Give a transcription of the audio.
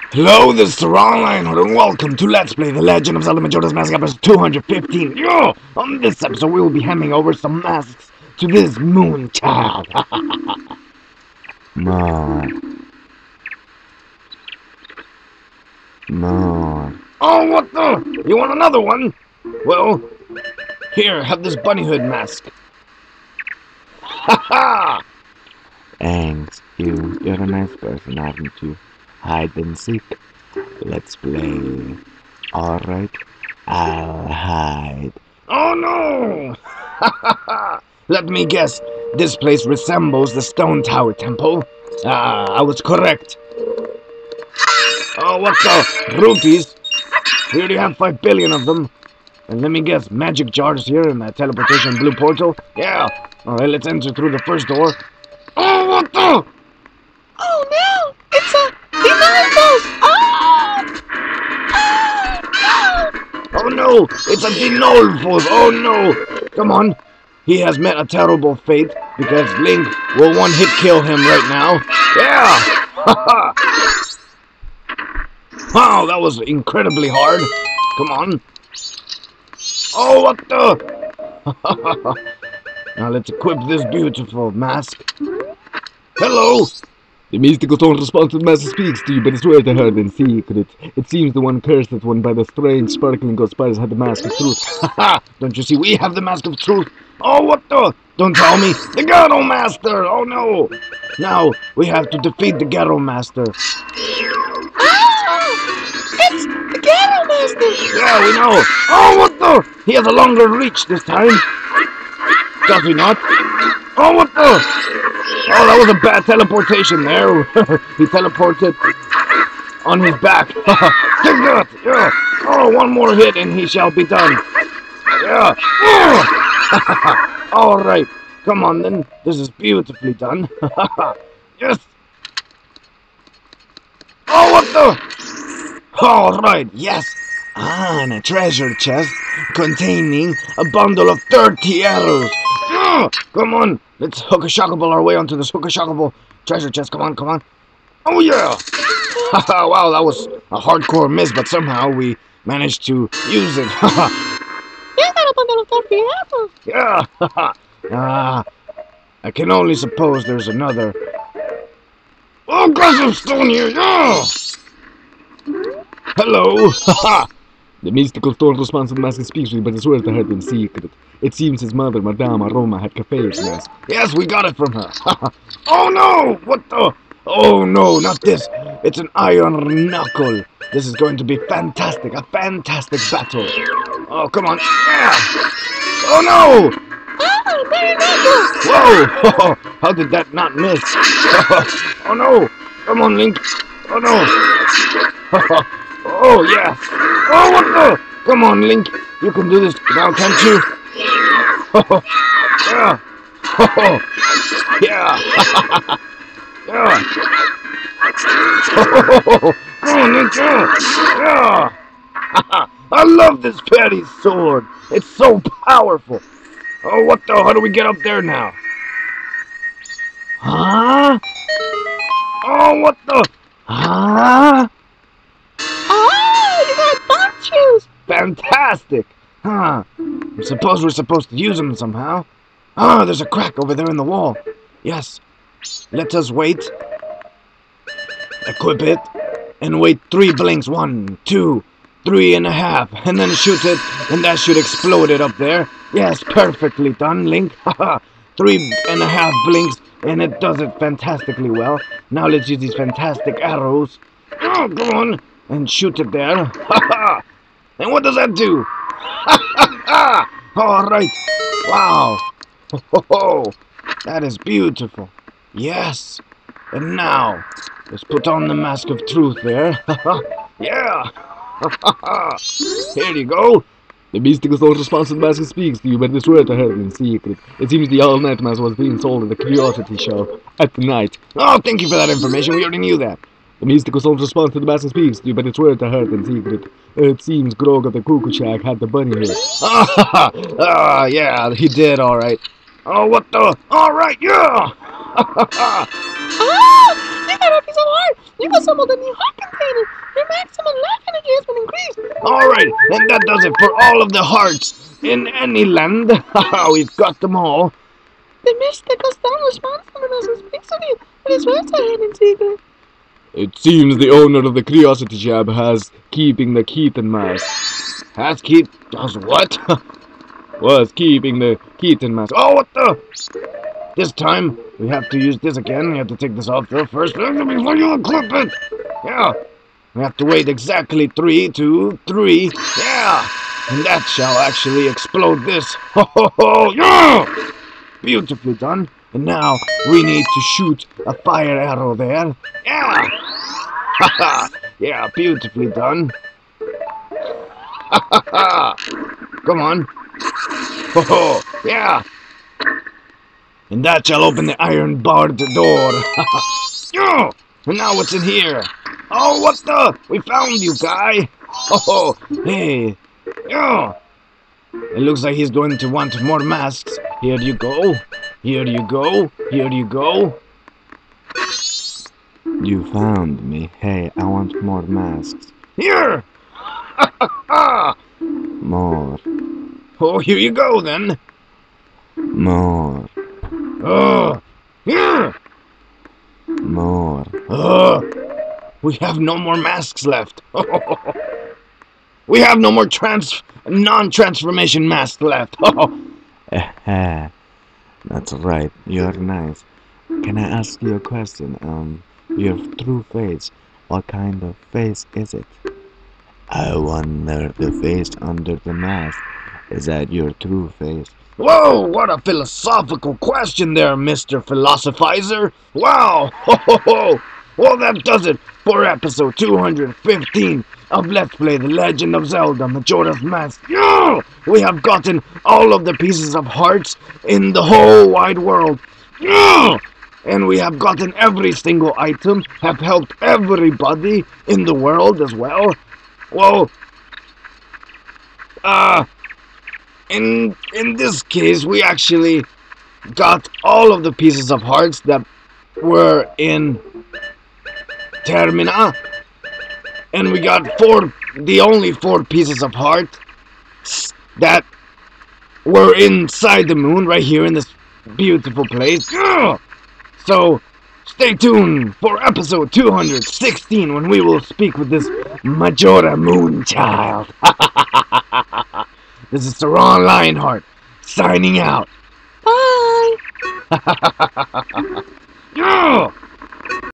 Hello, this is Ron Lionheart, and welcome to Let's Play The Legend of Zelda Majora's Mask episode 215. Yo! On this episode, we will be handing over some masks to this moon child. More. Oh, what the? You want another one? Well, here, have this bunny hood mask. Ha ha! Thanks, you're a nice person, aren't you? Hide and seek. Let's play. Alright, I'll hide. Oh no! Let me guess, this place resembles the Stone Tower Temple. Ah, I was correct. Oh, what the? Rupees? We already have 5 billion of them. And let me guess, magic jars here in that teleportation blue portal? Yeah. Alright, let's enter through the first door. Oh, what the? Oh no! It's a Dinolfos! Oh no! It's a Dinolfos! Oh no! Come on. He has met a terrible fate because Link will one-hit kill him right now. Yeah! Wow, that was incredibly hard. Come on. Oh, what the? Now let's equip this beautiful mask. Hello! The mystical stone responsive master speaks to you, but it's swear to her in secret. It seems the one cursed that one by the strange sparkling ghost spiders had the mask of truth. Haha! Don't you see we have the mask of truth? Oh, what the? Don't tell me! The Ghetto Master! Oh no! Now, we have to defeat the Ghetto Master. It's the Ghetto Master! Yeah, we know! Oh, what the? He has a longer reach this time. Does he not? Oh, what the? Oh, that was a bad teleportation there. He teleported on his back. Take that! Yeah! Oh, one more hit and he shall be done. Yeah! Alright. Come on then. This is beautifully done. Yes! Oh, what the? Alright, yes! Ah, and a treasure chest containing a bundle of 30 arrows. Come on, let's hook-a-shockable our way onto this hook-a-shockable treasure chest. Come on, come on. Oh, yeah! Wow, that was a hardcore miss, but somehow we managed to use it. You got a bundle of 30 apples! Yeah! Ah, I can only suppose there's another. Oh, aggressive stone here! Yeah! Hello! The mystical stone responsive master speaks to you, but it's swear to her in secret. It seems his mother, Madame Aroma, had Cafe's mask. Yes, we got it from her. Oh no! What the? Oh no, not this. It's an iron knuckle. This is going to be fantastic. A fantastic battle. Oh, come on. Yeah! Oh no! Oh, very knuckles! Whoa! How did that not miss? Oh no! Come on, Link. Oh no! Oh yeah! Oh, what the? Come on, Link. You can do this now, can't you? Yeah! Yeah! Yeah! Come on, Link. Yeah! I love this petty sword. It's so powerful. Oh, what the? How do we get up there now? Huh? Oh, what the? Huh? Oh, you got bomb shoes! Fantastic! Huh. I suppose we're supposed to use them somehow. Ah, there's a crack over there in the wall. Yes. Let us wait. Equip it. And wait 3 blinks. 1, 2, 3.5. And then shoot it. And that should explode it up there. Yes, perfectly done, Link. Haha. 3.5 blinks. And it does it fantastically well. Now let's use these fantastic arrows. Oh, go on. And shoot it there. Haha. And what does that do? Alright. Wow. Ho, that is beautiful. Yes. And now, let's put on the mask of truth there. Yeah. Here you go. The mystical stone responsive master speaks to you, but it's swear to her in secret. It seems the all-night mask was being sold at the curiosity show at night. Oh, thank you for that information. We already knew that. The mystical stone responds to the master speaks to you, but it's swear to her in secret. It seems Grog of the Cuckoo Shack had the bunny here. Yeah, he did, alright. Oh, what the? Alright, yeah! Oh, you got a piece of heart! You assembled a new heart container! maximum life energy has been increased. Alright, and that does it for all of the hearts in any land. Haha, we've got them all. The Mr. Gaston responds to the message speaks of you, but his words are hidden in secret. It seems the owner of the Curiosity Shop has keeping the Keaton mask. Does what? Was keeping the Keaton mask. Oh, what the? This time, we have to use this again. We have to take this off there first before you clip it. Yeah. We have to wait exactly 3, 2, 3. Yeah. And that shall actually explode this. Ho ho ho. Yeah. Beautifully done. And now we need to shoot a fire arrow there. Yeah. Haha. Yeah, beautifully done. Ha ha ha. Come on. Ho ho. Yeah. And that shall open the iron barred door. Yeah. And now what's in here? Oh, what the? We found you, guy. Oh, hey. Yeah. It looks like he's going to want more masks. Here you go. Here you go. Here you go. You found me. Hey, I want more masks. Here. More. Oh, here you go then. More. Oh, here. More. We have no more masks left. We have no more non-transformation masks left. That's right. You're nice. Can I ask you a question? Your true face. What kind of face is it? I wonder the face under the mask. Is that your true face? Whoa, what a philosophical question there, Mr. Philosophizer. Wow. Well, that does it for episode 215 of Let's Play The Legend of Zelda Majora's Mask. Yeah! We have gotten all of the pieces of hearts in the whole wide world. Yeah! And we have gotten every single item, have helped everybody in the world as well. Well, in this case, we actually got all of the pieces of hearts that were in Termina, and we got the only 4 pieces of heart that were inside the moon, right here in this beautiful place. So, stay tuned for episode 216 when we will speak with this Majora Moonchild. This is Saron Lionheart, signing out. Bye! Yeah!